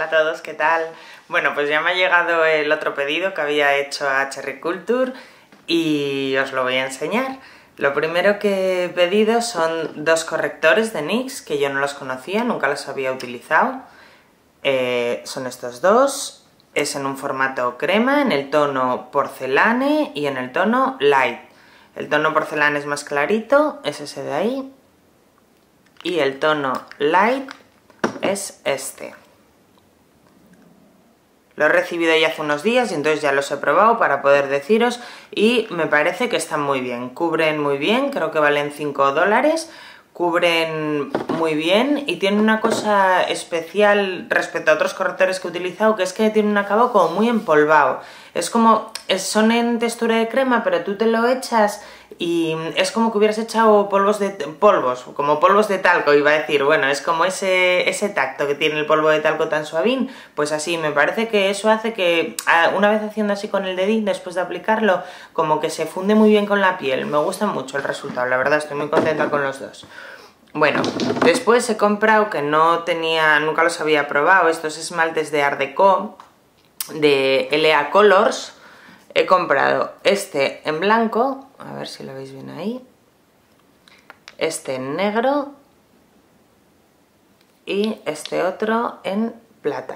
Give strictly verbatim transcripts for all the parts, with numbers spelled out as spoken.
a todos, ¿qué tal? Bueno, pues ya me ha llegado el otro pedido que había hecho a Cherry Culture y os lo voy a enseñar. Lo primero que he pedido son dos correctores de NYX que yo no los conocía, nunca los había utilizado. Eh, son estos dos, es en un formato crema, en el tono porcelane y en el tono light. El tono porcelane es más clarito, es ese de ahí, y el tono light es este. Lo he recibido ya hace unos días y entonces ya los he probado para poder deciros y me parece que están muy bien, cubren muy bien, creo que valen cinco dólares, cubren muy bien y tienen una cosa especial respecto a otros correctores que he utilizado, que es que tienen un acabado como muy empolvado. Es como, son en textura de crema, pero tú te lo echas y es como que hubieras echado polvos de polvos, como polvos de talco, iba a decir. Bueno, es como ese, ese tacto que tiene el polvo de talco tan suavín, pues así, me parece que eso hace que, una vez haciendo así con el dedín, después de aplicarlo, como que se funde muy bien con la piel. Me gusta mucho el resultado, la verdad, estoy muy contenta con los dos. Bueno, después he comprado, que no tenía, nunca los había probado, estos esmaltes de Art Deco, de L A Colors. He comprado este en blanco, a ver si lo veis bien ahí, este en negro y este otro en plata.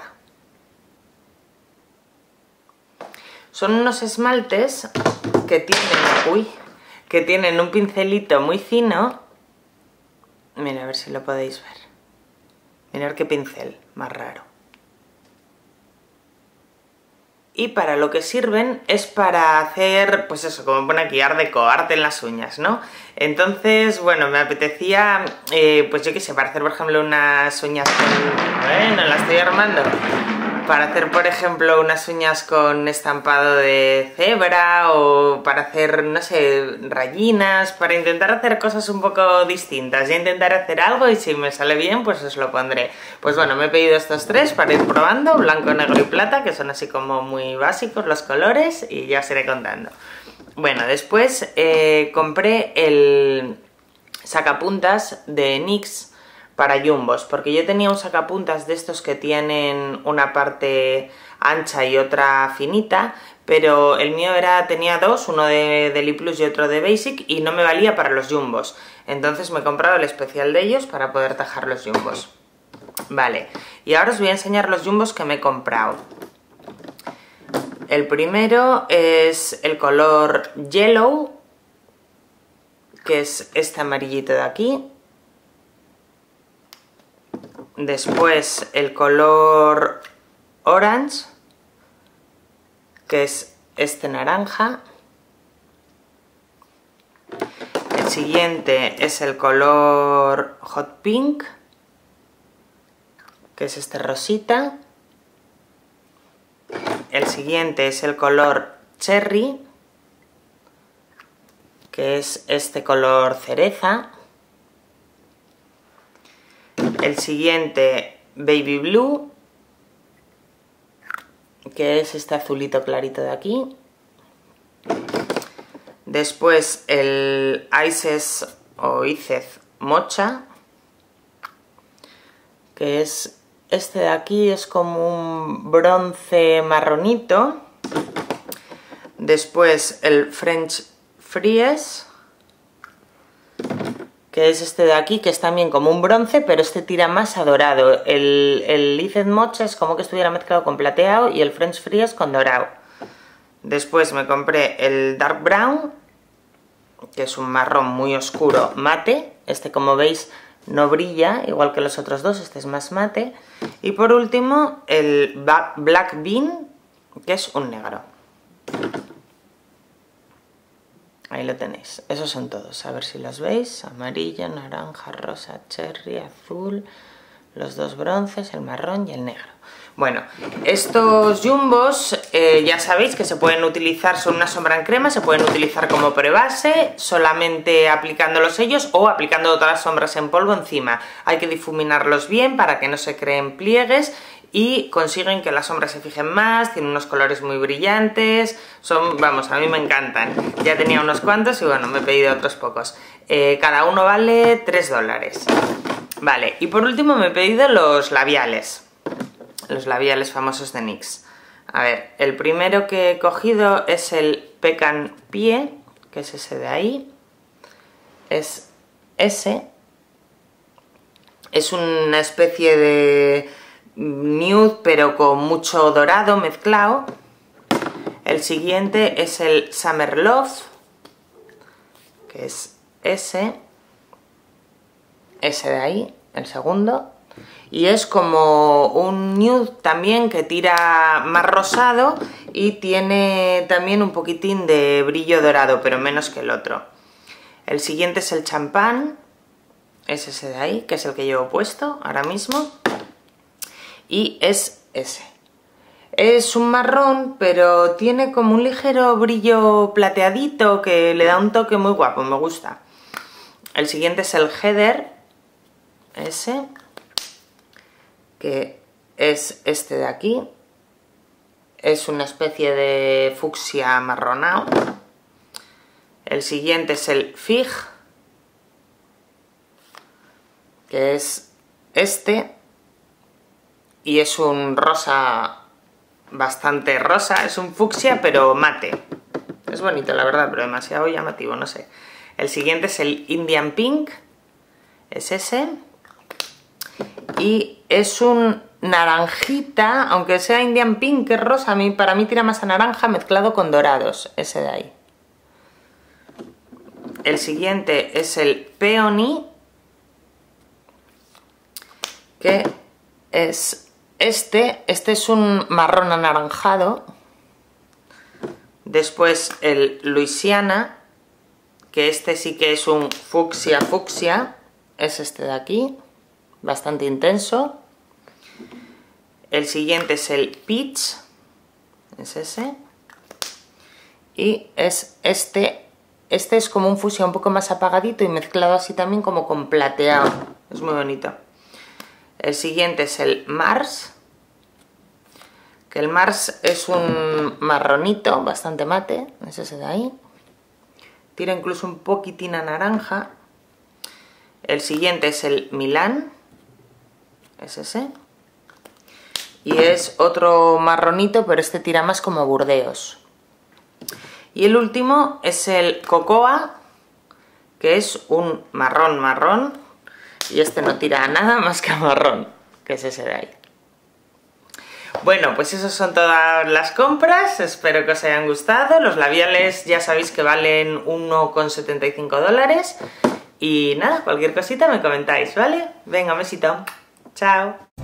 Son unos esmaltes que tienen, uy, que tienen un pincelito muy fino. Mira, a ver si lo podéis ver. Mirad qué pincel más raro. Y para lo que sirven es para hacer, pues eso, como pone aquí, Art Deco, arte en las uñas, ¿no? Entonces, bueno, me apetecía, eh, pues yo qué sé, para hacer, por ejemplo, unas uñas con... Bueno, la estoy armando. Para hacer, por ejemplo, unas uñas con estampado de cebra o para hacer, no sé, rayinas, para intentar hacer cosas un poco distintas. Ya intentaré hacer algo y si me sale bien, pues os lo pondré. Pues bueno, me he pedido estos tres para ir probando, blanco, negro y plata, que son así como muy básicos los colores y ya os iré contando. Bueno, después eh, compré el sacapuntas de NYX para jumbos, porque yo tenía un sacapuntas de estos que tienen una parte ancha y otra finita, pero el mío era, tenía dos, uno de, de Lip Plus y otro de Basic, y no me valía para los jumbos. Entonces me he comprado el especial de ellos para poder tajar los jumbos. Vale, y ahora os voy a enseñar los jumbos que me he comprado. El primero es el color Yellow, que es este amarillito de aquí. Después el color Orange, que es este naranja. El siguiente es el color Hot Pink, que es este rosita. El siguiente es el color Cherry, que es este color cereza. El siguiente, Baby Blue, que es este azulito clarito de aquí. Después el Ices o Icez Mocha, que es este de aquí, es como un bronce marronito. Después el French Fries, que es este de aquí, que es también como un bronce, pero este tira más a dorado. El, el Icez Mocha es como que estuviera mezclado con plateado y el French Fries con dorado. Después me compré el Dark Brown, que es un marrón muy oscuro mate. Este, como veis, no brilla, igual que los otros dos, este es más mate. Y por último, el Black Bean, que es un negro. Ahí lo tenéis, esos son todos, a ver si los veis, amarillo, naranja, rosa, cherry, azul, los dos bronces, el marrón y el negro. Bueno, estos jumbos eh, ya sabéis que se pueden utilizar, son una sombra en crema, se pueden utilizar como prebase, solamente aplicándolos ellos o aplicando todas las sombras en polvo encima. Hay que difuminarlos bien para que no se creen pliegues y consiguen que las sombras se fijen más, tienen unos colores muy brillantes, son, vamos, a mí me encantan. Ya tenía unos cuantos y bueno, me he pedido otros pocos. Eh, cada uno vale tres dólares. Vale, y por último me he pedido los labiales. los labiales famosos de NYX. A ver, el primero que he cogido es el Pecan Pie, que es ese de ahí. Es ese. Es una especie de nude, pero con mucho dorado mezclado. El siguiente es el Summer Love, que es ese. Ese de ahí, el segundo. Y es como un nude también que tira más rosado y tiene también un poquitín de brillo dorado, pero menos que el otro. El siguiente es el champán, es ese de ahí, que es el que llevo puesto ahora mismo. Y es ese. Es un marrón, pero tiene como un ligero brillo plateadito que le da un toque muy guapo, me gusta. El siguiente es el Heather, ese, que es este de aquí. Es una especie de fucsia amarronado. El siguiente es el Fig, que es este, y es un rosa bastante rosa, es un fucsia pero mate. Es bonito la verdad, pero demasiado llamativo, no sé. El siguiente es el Indian Pink, es ese. Y es un naranjita, aunque sea Indian Pink, que es rosa, a mí, para mí tira más a naranja mezclado con dorados, ese de ahí. El siguiente es el Peony, que es este, este es un marrón anaranjado. Después el Louisiana, que este sí que es un fucsia fucsia, es este de aquí, bastante intenso. El siguiente es el Peach, es ese. Y es este, este es como un fucsia un poco más apagadito y mezclado así también como con plateado, es muy bonito. El siguiente es el Mars, que el Mars es un marronito bastante mate, es ese de ahí. Tira incluso un poquitín a naranja. El siguiente es el Milán, es ese. Y es otro marronito, pero este tira más como Burdeos. Y el último es el Cocoa, que es un marrón marrón. Y este no tira a nada más que a marrón, que es ese de ahí. Bueno, pues esas son todas las compras, espero que os hayan gustado. Los labiales ya sabéis que valen uno con setenta y cinco dólares. Y nada, cualquier cosita me comentáis, ¿vale? Venga, un besito. Chao.